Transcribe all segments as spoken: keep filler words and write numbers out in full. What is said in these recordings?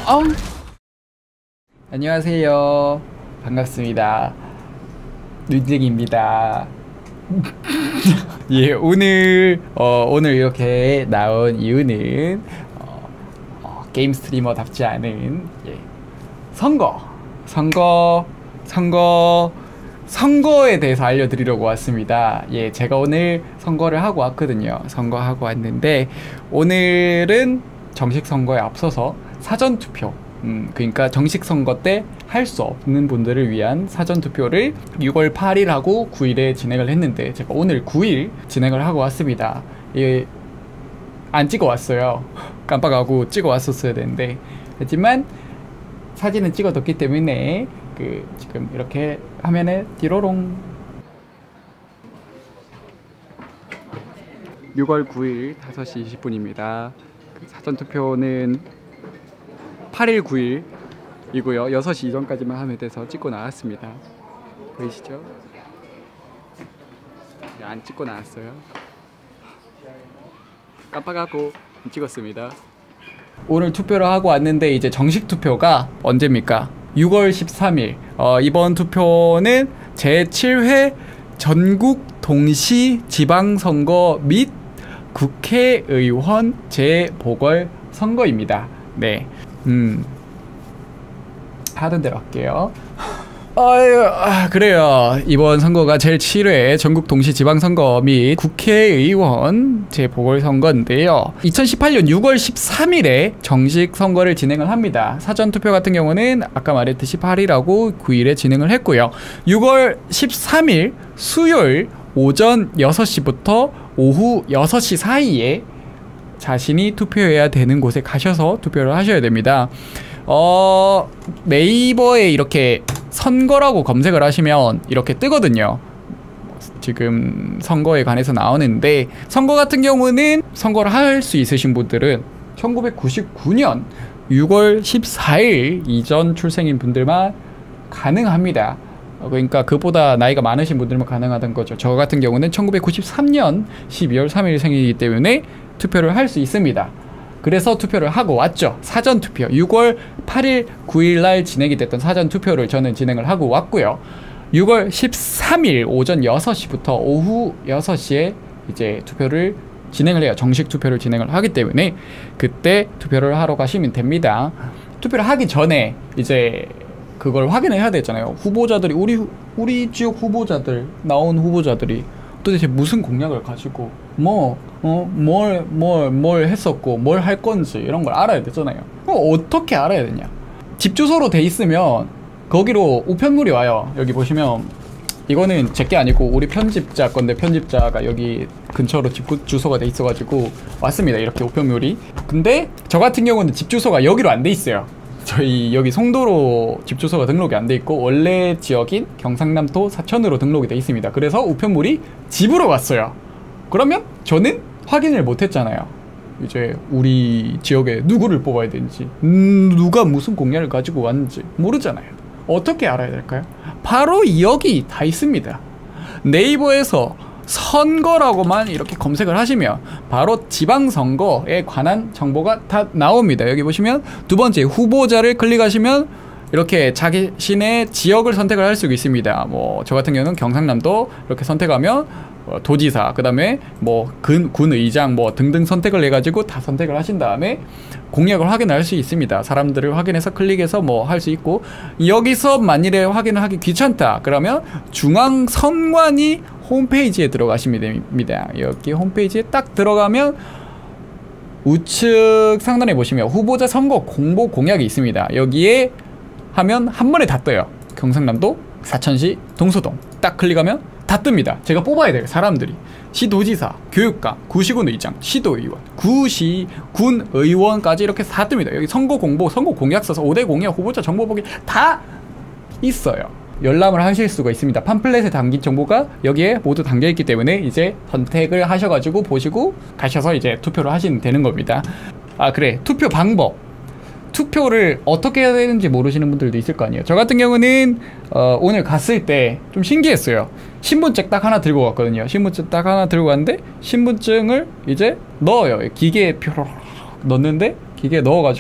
아우. 안녕하세요. 반갑습니다. 눈쟁입니다. 예, 오늘 어, 오늘 이렇게 나온 이유는 어, 어, 게임 스트리머답지 않은 예, 선거, 선거, 선거, 선거에 대해서 알려드리려고 왔습니다. 예, 제가 오늘 선거를 하고 왔거든요. 선거하고 왔는데 오늘은 정식 선거에 앞서서 사전 투표. 음, 그러니까 정식 선거 때 할 수 없는 분들을 위한 사전 투표를 유월 팔일하고 구일에 진행을 했는데 제가 오늘 구일 진행을 하고 왔습니다. 예, 안 찍어 왔어요. 깜빡하고 찍어 왔었어야 되는데 하지만 사진은 찍어뒀기 때문에 그 지금 이렇게 화면에 띠로롱 유월 구일 다섯시 이십분입니다. 그 사전 투표는 팔일 구일 이고요. 여섯시 이전까지만 하면 돼서 찍고 나왔습니다. 보이시죠? 안 찍고 나왔어요. 깜빡하고 찍었습니다. 오늘 투표를 하고 왔는데 이제 정식 투표가 언제입니까? 유월 십삼일. 어, 이번 투표는 제칠회 전국 동시 지방선거 및 국회의원 재보궐선거입니다. 네. 음. 하던 대로 할게요. 아유, 아, 그래요. 이번 선거가 제칠회 전국 동시 지방선거 및 국회의원 재보궐선거인데요. 이천십팔년 유월 십삼일에 정식 선거를 진행을 합니다. 사전투표 같은 경우는 아까 말했듯이 팔일하고 구일에 진행을 했고요. 유월 십삼일 수요일 오전 여섯시부터 오후 여섯시 사이에 자신이 투표해야 되는 곳에 가셔서 투표를 하셔야 됩니다. 어, 네이버에 이렇게 선거라고 검색을 하시면 이렇게 뜨거든요. 지금 선거에 관해서 나오는데 선거 같은 경우는 선거를 할 수 있으신 분들은 천구백구십구년 유월 십사일 이전 출생인 분들만 가능합니다. 그러니까 그보다 나이가 많으신 분들만 가능하다는 거죠. 저 같은 경우는 천구백구십삼년 십이월 삼일 생이기 때문에 투표를 할 수 있습니다. 그래서 투표를 하고 왔죠. 사전투표 유월 팔일 구일날 진행이 됐던 사전투표를 저는 진행을 하고 왔고요. 유월 십삼일 오전 여섯시부터 오후 여섯시에 이제 투표를 진행을 해요. 정식 투표를 진행을 하기 때문에 그때 투표를 하러 가시면 됩니다. 투표를 하기 전에 이제 그걸 확인해야 되잖아요. 후보자들이 우리 우리 지역 후보자들 나온 후보자들이 도대체 무슨 공약을 가지고 뭐 어, 뭘, 뭘, 뭘 했었고 뭘 할 건지 이런 걸 알아야 되잖아요. 그럼 어떻게 알아야 되냐? 집 주소로 돼 있으면 거기로 우편물이 와요. 여기 보시면 이거는 제게 아니고 우리 편집자 건데 편집자가 여기 근처로 집 주소가 돼 있어가지고 왔습니다. 이렇게 우편물이. 근데 저 같은 경우는 집 주소가 여기로 안 돼 있어요. 저희 여기 송도로 집 주소가 등록이 안 돼 있고 원래 지역인 경상남도 사천으로 등록이 돼 있습니다. 그래서 우편물이 집으로 왔어요. 그러면 저는 확인을 못 했잖아요. 이제 우리 지역에 누구를 뽑아야 되는지 음, 누가 무슨 공약을 가지고 왔는지 모르잖아요. 어떻게 알아야 될까요? 바로 여기 다 있습니다. 네이버에서 선거라고만 이렇게 검색을 하시면 바로 지방선거에 관한 정보가 다 나옵니다. 여기 보시면 두 번째 후보자를 클릭하시면 이렇게 자신의 지역을 선택을 할 수 있습니다. 뭐 저 같은 경우는 경상남도 이렇게 선택하면 어, 도지사, 그 다음에 뭐 군, 군의장 뭐 등등 선택을 해가지고 다 선택을 하신 다음에 공약을 확인할 수 있습니다. 사람들을 확인해서 클릭해서 뭐 할 수 있고 여기서 만일에 확인을 하기 귀찮다 그러면 중앙선관위 홈페이지에 들어가시면 됩니다. 여기 홈페이지에 딱 들어가면 우측 상단에 보시면 후보자 선거 공보 공약이 있습니다. 여기에 하면 한 번에 다 떠요. 경상남도 사천시 동소동 딱 클릭하면 다 뜹니다. 제가 뽑아야 돼요. 사람들이 시도지사, 교육감, 구시군 의장, 시도의원, 구시 군의원까지 이렇게 다 뜹니다. 여기 선거 공보, 선거 공약 써서 오대 공약, 후보자 정보 보기 다 있어요. 열람을 하실 수가 있습니다. 팜플렛에 담긴 정보가 여기에 모두 담겨있기 때문에 이제 선택을 하셔가지고 보시고 가셔서 이제 투표를 하시면 되는 겁니다. 아 그래, 투표 방법. 투표를 어떻게 해야 되는지 모르시는 분들도 있을 거 아니에요. 저 같은 경우는 어, 오늘 갔을 때 좀 신기했어요. 신분증 딱 하나 들고 갔거든요. 신분증 딱 하나 들고 갔는데 신분증을 이제 넣어요. 기계에 표 넣는데 기계에 넣어가지고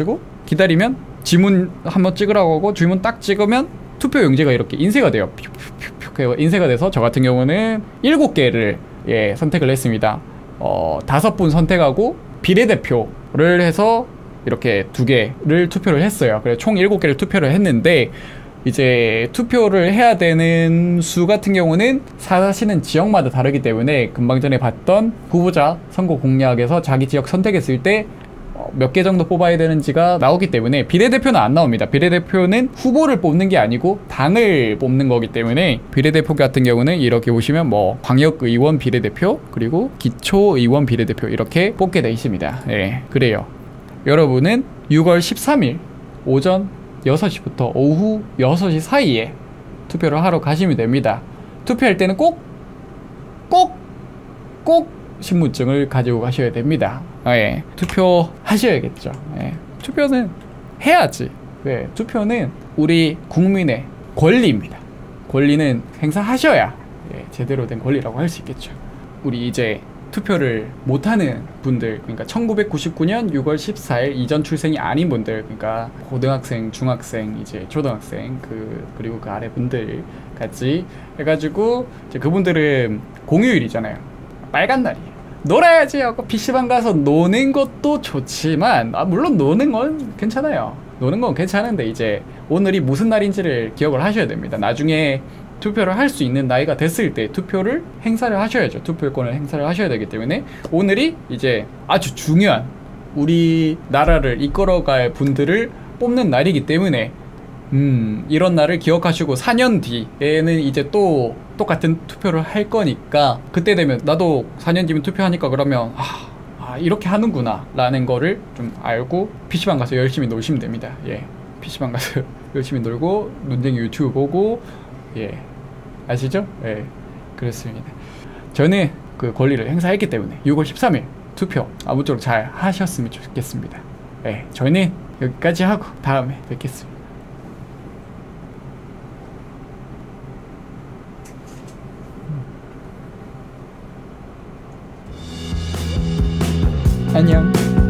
기다리면 지문 한번 찍으라고 하고 지문 딱 찍으면 투표 용지가 이렇게 인쇄가 돼요. 인쇄가 돼서 저 같은 경우는 일곱 개를 예, 선택을 했습니다. 어, 다섯 분 선택하고 비례대표를 해서 이렇게 두 개를 투표를 했어요. 그래서 총 일곱 개를 투표를 했는데 이제 투표를 해야 되는 수 같은 경우는 사실은 지역마다 다르기 때문에 금방 전에 봤던 후보자 선거 공약에서 자기 지역 선택했을 때 몇 개 정도 뽑아야 되는지가 나오기 때문에 비례대표는 안 나옵니다. 비례대표는 후보를 뽑는 게 아니고 당을 뽑는 거기 때문에 비례대표 같은 경우는 이렇게 보시면 뭐 광역의원 비례대표 그리고 기초의원 비례대표 이렇게 뽑게 돼 있습니다. 예, 그래요. 여러분은 유월 십삼일 오전 여섯 시부터 오후 여섯 시 사이에 투표를 하러 가시면 됩니다. 투표할 때는 꼭, 꼭, 꼭 신분증을 가지고 가셔야 됩니다. 아, 예. 투표하셔야겠죠. 예. 투표는 해야지. 네. 투표는 우리 국민의 권리입니다. 권리는 행사하셔야 예, 제대로 된 권리라고 할 수 있겠죠. 우리 이제 투표를 못하는 분들, 그러니까 천구백구십구 년 유월 십사일 이전 출생이 아닌 분들, 그러니까 고등학생, 중학생, 이제 초등학생, 그 그리고 그 아래 분들까지 해가지고 이제 그분들은 공휴일이잖아요. 빨간 날이에요. 놀아야지 하고 피시방 가서 노는 것도 좋지만 아 물론 노는 건 괜찮아요. 노는 건 괜찮은데 이제 오늘이 무슨 날인지를 기억을 하셔야 됩니다. 나중에 투표를 할 수 있는 나이가 됐을 때 투표를 행사를 하셔야죠. 투표권을 행사를 하셔야 되기 때문에 오늘이 이제 아주 중요한 우리나라를 이끌어갈 분들을 뽑는 날이기 때문에 음 이런 날을 기억하시고 사 년 뒤에는 이제 또 똑같은 투표를 할 거니까 그때 되면 나도 사 년 뒤면 투표하니까 그러면 아, 아 이렇게 하는구나 라는 거를 좀 알고 피시방 가서 열심히 놀시면 됩니다. 예, 피시방 가서 열심히 놀고 논쟁 유튜브 보고 예, 아시죠? 예, 그렇습니다. 저는 그 권리를 행사했기 때문에 유월 십삼일 투표 아무쪼록 잘 하셨으면 좋겠습니다. 예, 저희는 여기까지 하고 다음에 뵙겠습니다. 안녕.